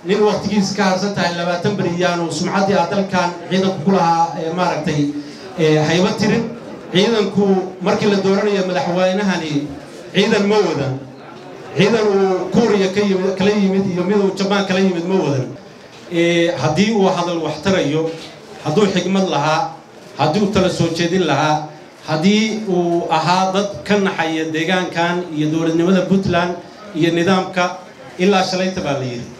nin waqtigiisa ka harsan tahay 20 bariyaan oo sumcadii dalkan ciidanku ku lahaa maaragtay hayba tirin ciidanku markii la dooranayo madaxweynahani ciidan ma wadan ciidan uu Kuuriya kala yimid iyo mid uu Japan kala yimid ma wadan haddii uu hadal wax tarayo hadduu xigmad lahaa haddii uu tala soo jeedin lahaa haddii uu ahaa dad ka naxaya deegaankan iyo dowladnimada Puntland iyo nidaamka ilaa shalayta baa la yiri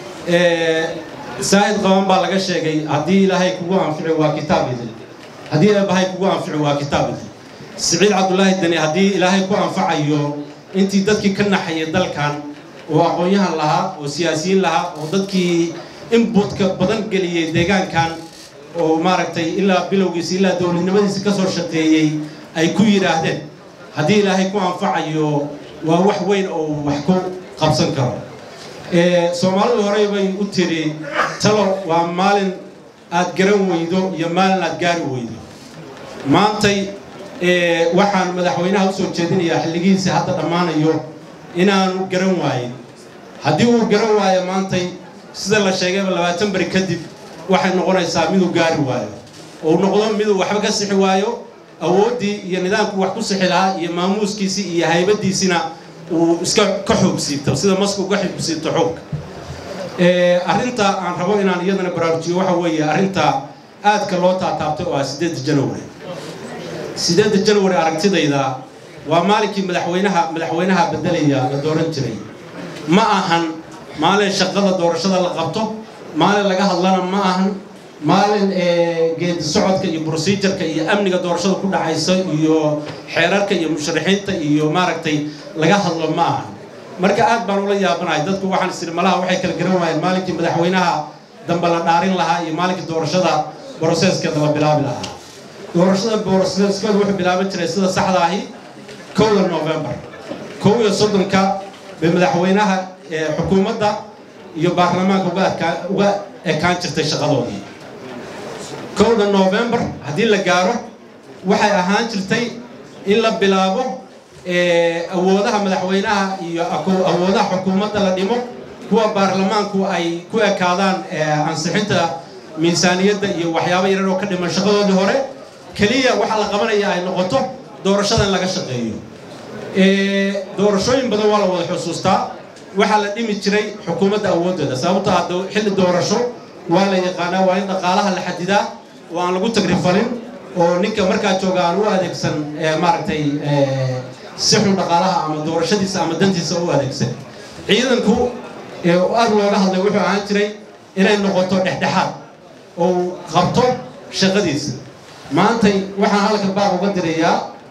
saa'id qaban baa laga sheegay haddii ilaahay kugu anfici waa kitaabida haddii ilaahay kugu anfici waa kitaabida Saciid Cabdullaahi Dani haddii ilaahay ku anfacayo intii dadkii ka naxaya dalkan oo aqoonyahan lahaa oo siyaasiyiin lahaa oo dadkii inputka badan galiyay deegaankan oo maaragtay ilaa bilowgiisa ilaa dowladnimadiisa ka soo shaqeeyay ay ku yiraahdeen haddii ilaahay ku anfacayo waa wax weyn oo wax ku qabsan karo Soomaalidu hore bay u tiri talo waa maalin aad garan weydo iyo maalin aad gaari weydo maantay waxaan madaxweynaha u soo jeedinayaa xilligiisa hadda dhamaanayo inaanu garan waayin haddii uu garan waayo maantay sida la sheegay 20 bari kadib waxay noqonaysaa mid uu gaari waayo oo noqdo mid uu waxba ka sixi waayo awoodii iyo nidaamku wax ku sixi lahaa iyo maamuuskiisa iyo haybadiisina uu iska ka xoogsiibto sida masku uga xoogsiibto xoog arinta aan rabo inaan iyadana baraarujiyo waxa weeye arinta aadka loo taataabtay oo 8 January 8 January aragtidayda waa maalinkii madaxweynaha bedelaya la dooran jiray ma ahan maalin shaqada doorashada la qabto maalin laga hadlana ma ahan maalin geed socodka iyo procedure-ka iyo amniga doorashada ku dhacaysa iyo xeerarka iyo musharaxiinta iyo maaragtay laga hadlo ma ahan marka aad baan ula yaabanahay dadku waxaan isticmaalaha waxay kala garan waayeen maalinkii madaxweynaha damba la dhaarin lahaa iyo maalinkii doorashada process-ka la bilaabi lahaa doorashada process-ka wuxuu bilaaban jiray sida saxda ahi 1 November 1 madaxweynaha xukuumadda iyo baarlamaanka uga ekaan jirtay shaqadoodii 1 November haddii la gaaro waxay ahaan jirtay in la bilaabo awoodaha madaxweynaha iyo awoodaha xukuumadda la dhimo kuwa baarlamaanku ay ku ekaadaan ansixinta miisaaniyadda iyo waxyaabo yar oo ka dhiman shaqadoodii hore kaliya waxa la qabanaya ay noqoto doorashadan laga shaqeeyo doorashooyin badan waa la wada xusuustaa waxa la dhimi jiray xukuumadda awoodeeda sababtoo ah xilli doorasho waa la yaqaanaa waa in dhaqaalaha la xadidaa oo aan lagu tagrifalin oo ninka markaa jooga aan u adeegsan maaragtay si xun dhaqaalaha ama doorashadiisa ama dantiisa u adeegsan ciidanku aad looga hadlay wuxuu ahaan jiray inay noqoto dhexdhexaad oo qabto shaqadiisa maantay waxaan halka baaq uga dirayaa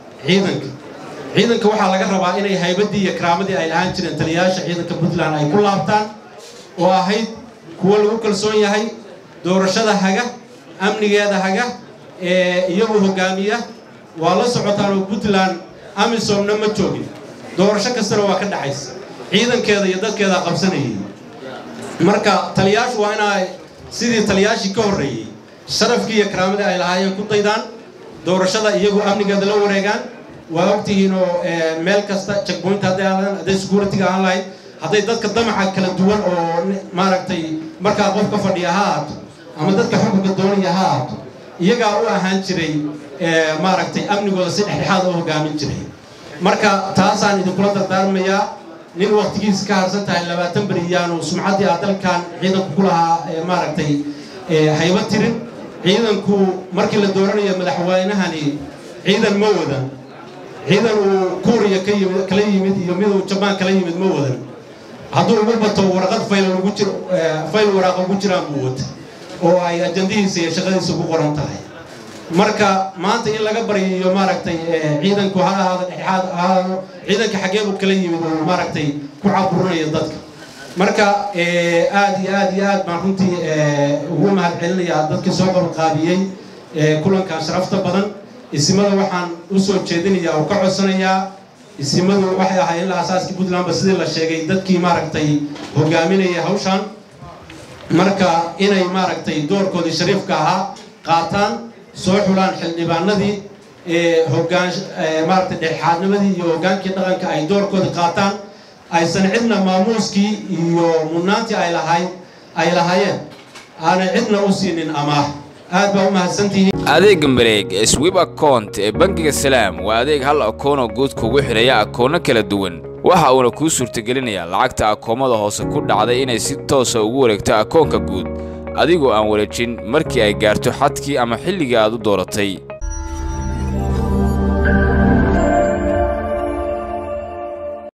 ciidanka waxaa laga rabaa inay haybadii iyo karaamadii ay lahaan jireen taliyaasha ciidanka Puntland ay ku laabtaan oo ahayd kuwa lagu kalsoon yahay doorashada haga amnigeeda haga iyagu hogaamiya waa la socotaan oo Puntland amisomna ma joogin doorasho kastana waa ka dhaxaysa ciidankeeda iyo dadkeeda qabsanayay marka taliyaashu waa inay sidii taliyaashii ka horeeyay sharafkii iyo karaamadii ay lahaayeen ku daydaan doorashada iyagu amnigeeda la wareegaan waa waqtigiin oo meel kasta checkpoint haday security aan lahayd haday dadka damaca kala duwan oo maaragtay marka qof ka fadhiya haato ama dadka xukunka doonaya haato iyaga u ahaan jiray maaragtay amnigooda si dhexdhexaad oo hogaamin jiray marka taasaan idin kula dardaarmayaa nin waqtigiisa ka harsan tahay 20 bariyaan oo sumcadii dalkan ciidanku ku lahaa maaragtay hayba tirin ciidanku markii la dooranayo madaxweynahani ciidan ma wadan ciidan uu Kuuriya kala yimid iyo mid uu Japan kala yimid ma wadan hadduu ugu bato warqad fayl waraaq ugu jiraan buu wata oo ay ajandihiisa iyo shaqadiisa ugu qoran tahay marka maanta in laga bariyo maaragtay ciidanku ha ahaado dhexdhexaad ciidanka xageebu kala yimid oo maaragtay ku caburinayo dadka marka aad baan runtii ugu mahadcelinayaa dadkii soo qabanqaabiyay kulankan sharafta badan isimada waxaan u soo jeedinayaa oo ka codsanayaa isimadu waxay ahaayeen la asaaskii Puntland sidii la sheegay dadkii maaragtay hogaaminaya hawshan marka inay maaragtay doorkoodii shariifka ahaa qaataan soo xulaan xildhibaanadii hoggaan maaragtay dhexaadnimadii iyo hoggaankii dhaqanka ay doorkoodii qaataan aysan cidna maamuuskii iyo mudnaantii ay lahayd ay lahaayeen aanay cidna u siinin amaah aad baa u mahadsantihiin adeega mareeg sweep account ee bangiga salaam waa adeeg hal akoon oo guud kugu xiraya akoono kala duwan waxa uuna kuu suurtagelinayaa lacagta akoomada hoose ku dhacday inay si toos ah ugu wareegto akoonka guud adigoo aan wareejin markii ay gaarto xadkii ama xilliga aad u dooratay